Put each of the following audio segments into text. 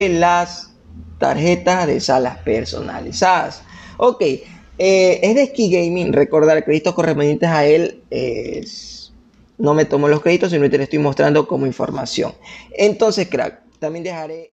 las tarjetas de salas personalizadas. Ok, es de Ski Gaming. Recordar, créditos correspondientes a él. No me tomo los créditos, sino te estoy mostrando como información. Entonces, crack, también dejaré...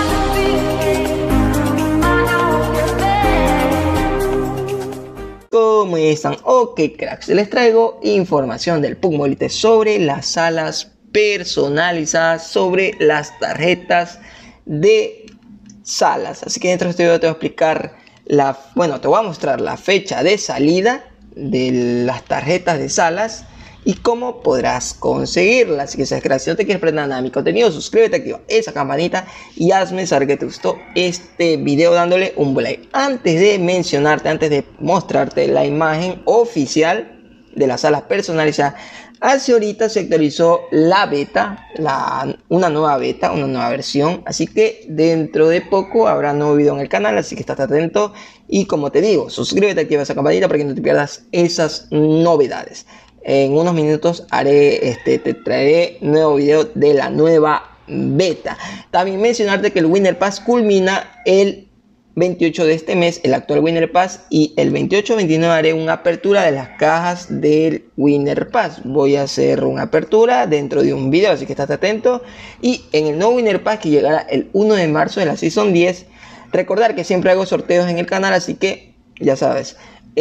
¿Cómo están? Ok, cracks, les traigo información del PUBG Mobile sobre las salas personalizadas, sobre las tarjetas de salas. Así que dentro de este video te voy a explicar te voy a mostrar la fecha de salida de las tarjetas de salas y cómo podrás conseguirlas. Así que si no te quieres perder nada de mi contenido, suscríbete, activa esa campanita y hazme saber que te gustó este video dándole un like. Antes de mostrarte la imagen oficial de las salas personalizadas, hace ahorita se actualizó la beta, una nueva versión. Así que dentro de poco habrá nuevo video en el canal, así que estás atento. Y como te digo, suscríbete, activa esa campanita para que no te pierdas esas novedades. En unos minutos te traeré nuevo video de la nueva beta. También mencionarte que el Winner Pass culmina el 28 de este mes, el actual Winner Pass, y el 28-29 haré una apertura de las cajas del Winner Pass. Voy a hacer una apertura dentro de un video, así que estás atento. Y en el nuevo Winner Pass, que llegará el 1 de marzo de la Season 10, recordar que siempre hago sorteos en el canal, así que ya sabes,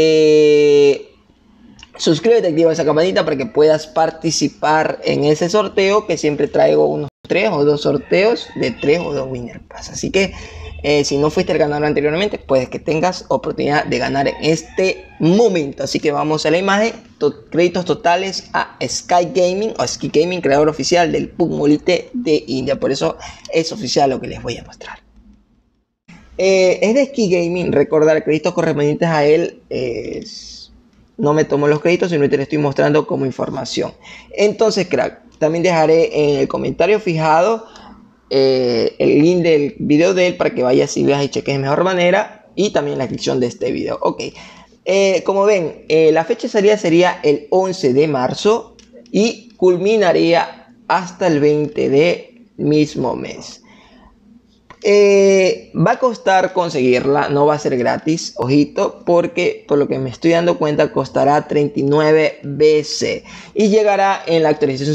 suscríbete, activa esa campanita para que puedas participar en ese sorteo, que siempre traigo unos 3 o 2 sorteos de 3 o 2 Winner Pass. Así que si no fuiste al canal anteriormente, puedes que tengas oportunidad de ganar en este momento. Así que vamos a la imagen. Créditos totales a Ski Gaming, creador oficial del PUBG Mobile de India. Por eso es oficial lo que les voy a mostrar. Es de Ski Gaming. Recordar, créditos correspondientes a él. No me tomo los créditos, sino te estoy mostrando como información. Entonces, crack, también dejaré en el comentario fijado el link del video de él para que vayas y veas y cheques de mejor manera, y también la descripción de este video. Ok, como ven, la fecha de salida sería el 11 de marzo y culminaría hasta el 20 de mismo mes. Va a costar conseguirla, no va a ser gratis, ojito, porque por lo que me estoy dando cuenta costará 39 BC y llegará en la actualización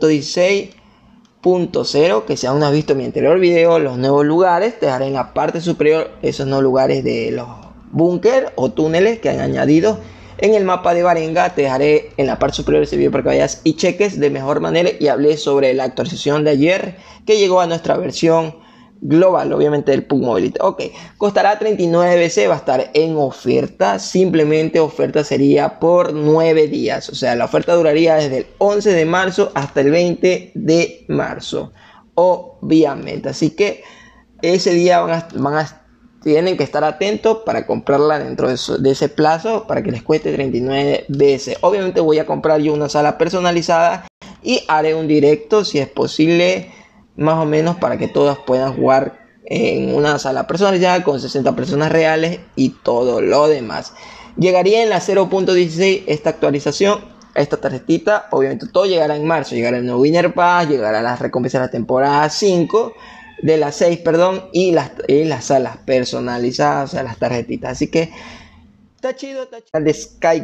0.16.0, que si aún no has visto mi anterior video, los nuevos lugares. Te dejaré en la parte superior esos nuevos lugares de los búnker o túneles que han añadido en el mapa de Varenga. Te dejaré en la parte superior de ese video para que vayas y cheques de mejor manera y hablé sobre la actualización de ayer que llegó a nuestra versión global, obviamente, del PUBG Mobile. Ok, costará 39 BC, va a estar en oferta. Simplemente oferta sería por 9 días. O sea, la oferta duraría desde el 11 de marzo hasta el 20 de marzo, obviamente. Así que ese día tienen que estar atentos para comprarla dentro de ese plazo, para que les cueste 39 BC. Obviamente voy a comprar yo una sala personalizada y haré un directo, si es posible, más o menos, para que todas puedan jugar en una sala personalizada con 60 personas reales y todo lo demás. Llegaría en la 0.16 esta actualización, esta tarjetita. Obviamente todo llegará en marzo, llegará el nuevo Winner Pass, llegará las recompensas de la temporada 5, de las 6, perdón, y las salas personalizadas, o sea, las tarjetitas. Así que está chido, de Ski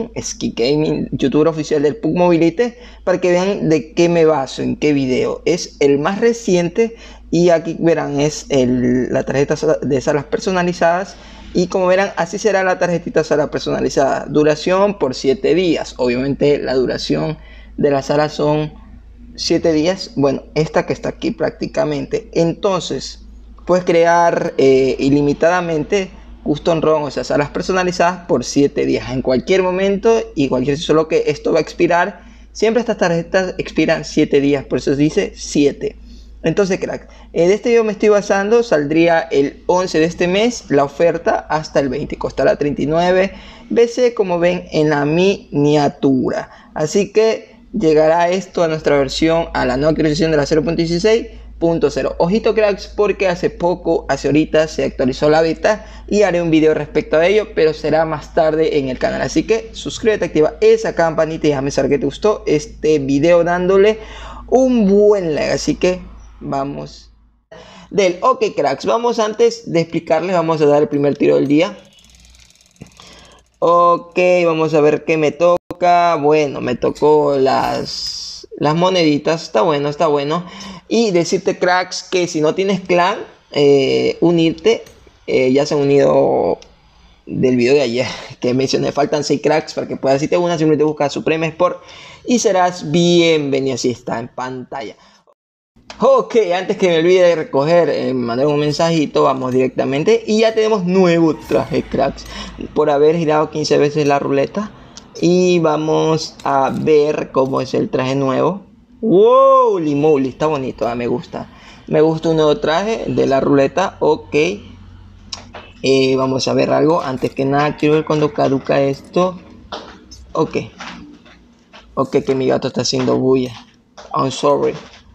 Gaming, youtuber oficial del PUBG Mobile, para que vean de qué me baso, en qué video. Es el más reciente y aquí verán es la tarjeta de salas personalizadas. Y como verán, así será la tarjetita sala personalizada. Duración por 7 días. Obviamente la duración de la sala son 7 días. Bueno, esta que está aquí prácticamente. Entonces puedes crear ilimitadamente custom ROM, o sea, salas personalizadas por 7 días en cualquier momento y solo que esto va a expirar. Siempre estas tarjetas expiran 7 días, por eso dice 7. Entonces, crack, de este video me estoy basando. Saldría el 11 de este mes la oferta hasta el 20. Costará 39 BC, como ven en la miniatura. Así que llegará esto a nuestra versión, a la nueva actualización de la 0.16.0. Ojito, cracks, porque hace ahorita se actualizó la beta y haré un video respecto a ello, pero será más tarde en el canal. Así que suscríbete, activa esa campanita y déjame saber que te gustó este video dándole un buen like. Así que vamos. de él. Ok, cracks, vamos antes de explicarles, vamos a dar el primer tiro del día. Ok, vamos a ver qué me toca. Bueno, me tocó las moneditas. Está bueno, está bueno. Y decirte, cracks, que si no tienes clan, unirte. Ya se han unido del video de ayer que mencioné. Faltan 6 cracks para que puedas. Si te unas, simplemente busca Supreme Sport y serás bienvenido. Así está en pantalla. Ok, antes que me olvide de recoger, mandar un mensajito, vamos directamente. Y ya tenemos nuevo traje, cracks, por haber girado 15 veces la ruleta. Y vamos a ver cómo es el traje nuevo. Wow, limoli, está bonito, me gusta. Me gusta un nuevo traje de la ruleta. Ok, vamos a ver algo. Antes que nada, quiero ver cuando caduca esto. Ok, ok, que mi gato está haciendo bulla. I'm sorry.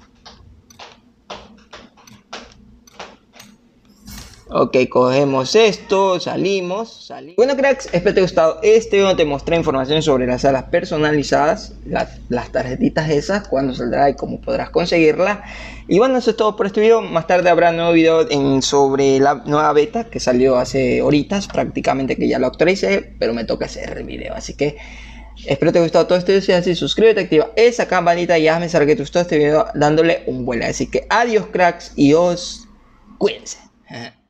Ok, cogemos esto, salimos. Bueno, cracks, espero que te haya gustado este video donde te mostré información sobre las salas personalizadas, las tarjetitas esas, cuándo saldrá y cómo podrás conseguirla. Y bueno, eso es todo por este video. Más tarde habrá un nuevo video sobre la nueva beta que salió hace horitas, prácticamente que ya lo actualicé, pero me toca hacer el video, así que espero que te haya gustado todo este video. Si es así, suscríbete, activa esa campanita y hazme saber que te gustó este video dándole un buen like. Así que adiós, cracks, y os cuídense.